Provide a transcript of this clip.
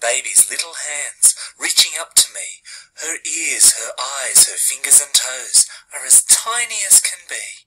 baby's little hands reaching up to me. Her ears, her eyes, her fingers and toes are as tiny as can be.